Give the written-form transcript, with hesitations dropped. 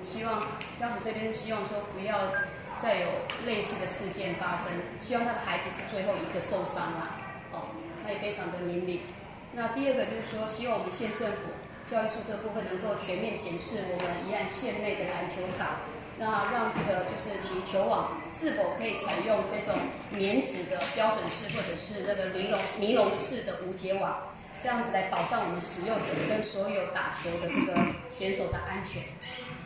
希望家属这边是希望说不要再有类似的事件发生，希望他的孩子是最后一个受伤啦。他也非常的明理。那第二个就是说，希望我们县政府教育处这部分能够全面检视我们宜兰县内的篮球场，那让这个就是其球网是否可以采用这种棉质的标准式，或者是那个尼龙式的无结网，这样子来保障我们使用者跟所有打球的这个选手的安全。